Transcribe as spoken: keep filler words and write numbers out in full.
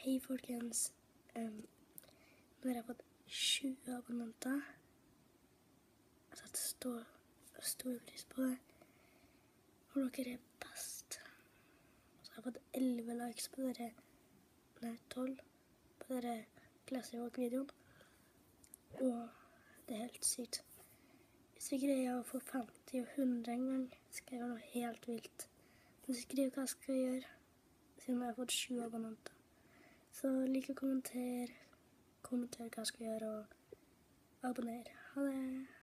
Hei folkens, um, nå har jeg fått tjue abonnenter. Jeg setter stor, stor pris på det, og dere er best. Så jeg har fått elleve likes på dere, nei tolv, på dere Glassjevåg-videoen, og det er helt sykt. Hvis vi greier å få femti og hundre en gang, skal jeg gjøre noe helt vilt. Men skriv hva jeg skal gjøre, siden jeg har fått tjue abonnenter. Så lik og kommenter, kommenter hva jeg skal gjøre, og abonner. Ha det!